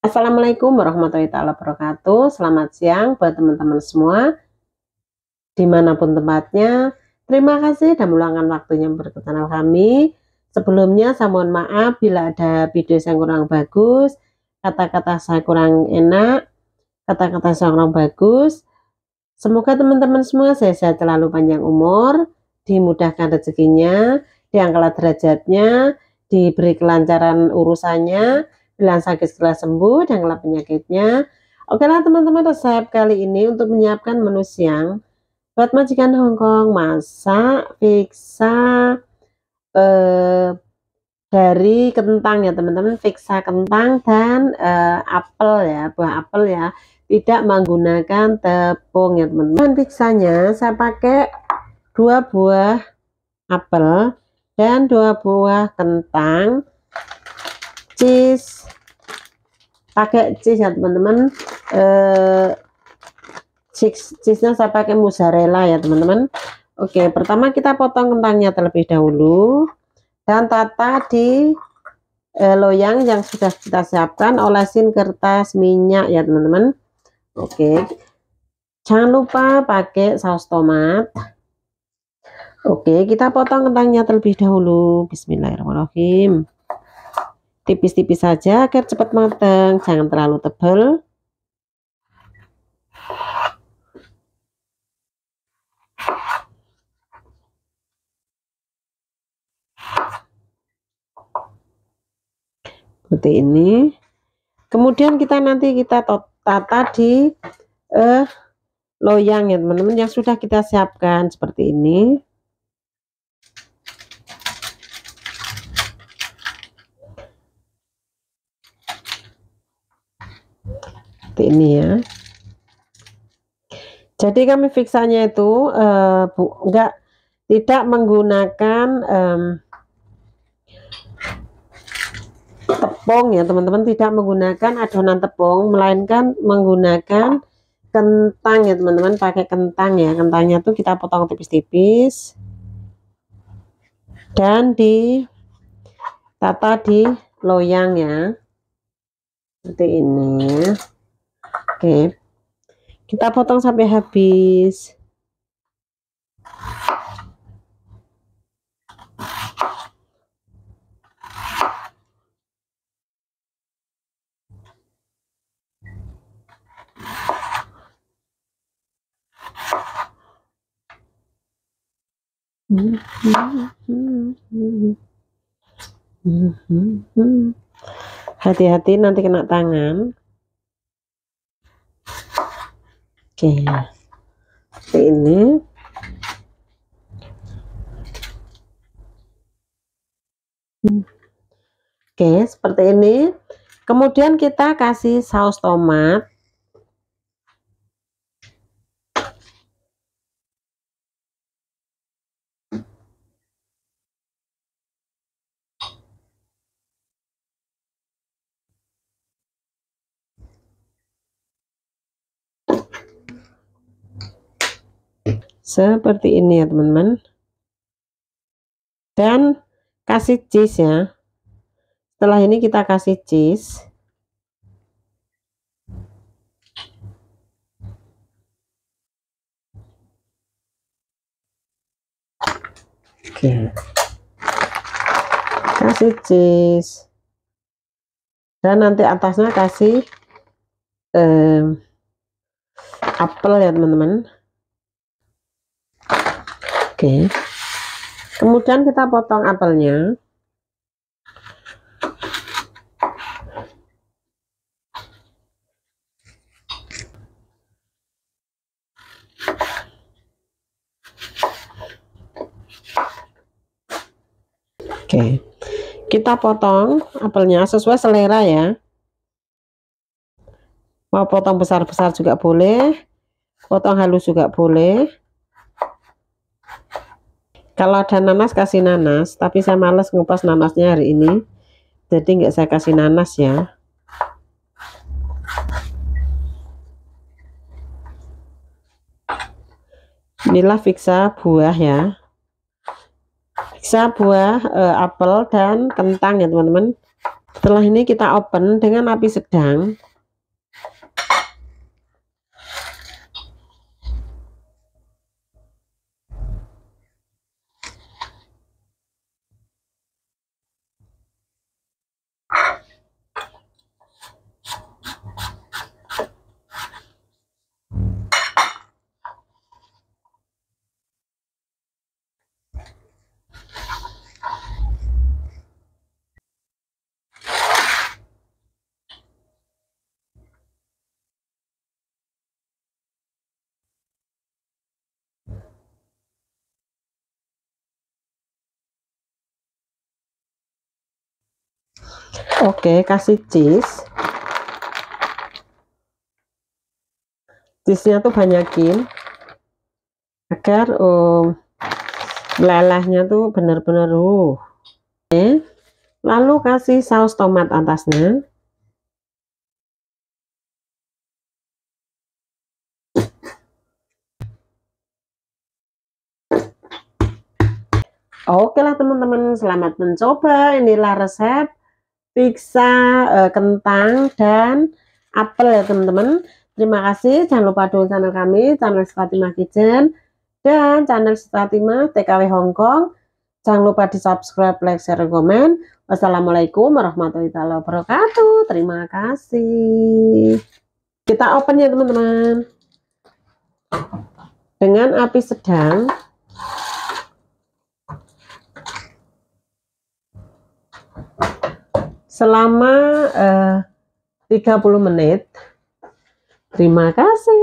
Assalamualaikum warahmatullahi wabarakatuh. Selamat siang buat teman-teman semua dimanapun tempatnya. Terima kasih dan meluangkan waktunya berkenan kami. Sebelumnya saya mohon maaf bila ada video yang kurang bagus, kata-kata saya kurang enak, kata-kata saya kurang bagus. Semoga teman-teman semua sehat selalu, panjang umur, dimudahkan rezekinya, diangkat derajatnya, diberi kelancaran urusannya, bilang sakit segera sembuh dan kelar penyakitnya. Oke lah teman-teman, resep kali ini untuk menyiapkan menu siang buat majikan Hongkong, masak pizza dari kentang ya teman-teman, pizza kentang dan apel ya, buah apel ya, tidak menggunakan tepung ya teman-teman. Pizzanya saya pakai 2 buah apel dan 2 buah kentang, cheese, pakai cheese ya teman-teman. Cheese-nya saya pakai mozzarella ya teman-teman. Oke, pertama kita potong kentangnya terlebih dahulu dan tata di loyang yang sudah kita siapkan, olesin kertas minyak ya teman-teman. Oke, jangan lupa pakai saus tomat. Oke, kita potong kentangnya terlebih dahulu. Bismillahirrahmanirrahim. Tipis-tipis saja agar cepat matang, jangan terlalu tebal. Seperti ini. Kemudian kita tata di loyang ya teman-teman yang sudah kita siapkan seperti ini. Seperti ini ya. Jadi kami fiksanya itu tidak menggunakan tepung ya teman-teman, tidak menggunakan adonan tepung, melainkan menggunakan kentang ya teman-teman, pakai kentang ya. Kentangnya tuh kita potong tipis-tipis dan ditata di loyang ya, seperti ini. Oke, kita potong sampai habis. Hati-hati nanti kena tangan. Oke, seperti ini. Oke, seperti ini. Kemudian kita kasih saus tomat. Seperti ini ya teman-teman. Dan kasih cheese ya. Setelah ini kita kasih cheese. Oke. Kasih cheese. Dan nanti atasnya kasih apel ya teman-teman. Oke. Kemudian kita potong apelnya. Oke, kita potong apelnya sesuai selera ya. Mau potong besar-besar juga boleh, potong halus juga boleh. Kalau ada nanas kasih nanas, tapi saya males ngupas nanasnya hari ini, jadi nggak saya kasih nanas ya. Inilah pizza buah ya, pizza buah apel dan kentang ya teman-teman. Setelah ini kita open dengan api sedang. Oke, kasih cheese-nya tuh banyakin agar melelehnya tuh benar-benar Oke. Lalu kasih saus tomat atasnya. Oke lah teman-teman, selamat mencoba. Inilah resep pizza kentang dan apel ya teman-teman. Terima kasih, jangan lupa dukung channel kami, channel Fatimah Kitchen dan channel Fatimah TKW Hongkong. Jangan lupa di subscribe, like, share, dan komen. Wassalamualaikum warahmatullahi wabarakatuh. Terima kasih. Kita open ya teman-teman dengan api sedang. Selama 30 menit. Terima kasih.